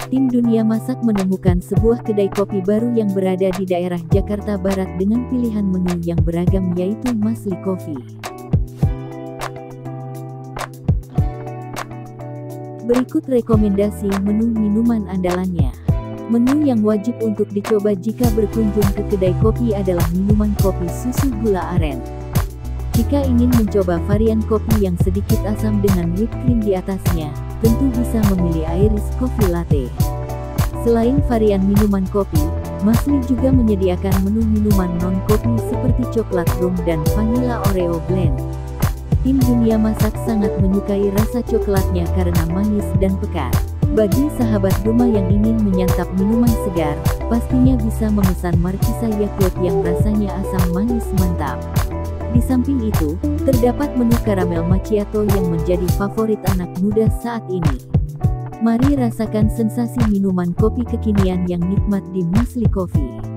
Tim Dunia Masak menemukan sebuah kedai kopi baru yang berada di daerah Jakarta Barat dengan pilihan menu yang beragam yaitu Masli Coffee. Berikut rekomendasi menu minuman andalannya. Menu yang wajib untuk dicoba jika berkunjung ke kedai kopi adalah minuman kopi susu gula aren. Jika ingin mencoba varian kopi yang sedikit asam dengan whipped cream di atasnya, tentu bisa memilih Irish Coffee Latte. Selain varian minuman kopi, Masli juga menyediakan menu minuman non-kopi seperti coklat rum dan vanilla Oreo blend. Tim Dunia Masak sangat menyukai rasa coklatnya karena manis dan pekat. Bagi sahabat rumah yang ingin menyantap minuman segar, pastinya bisa memesan Markisa Yakult yang rasanya asam manis mantap. Di samping itu, terdapat menu karamel macchiato yang menjadi favorit anak muda saat ini. Mari rasakan sensasi minuman kopi kekinian yang nikmat di Masli Coffee.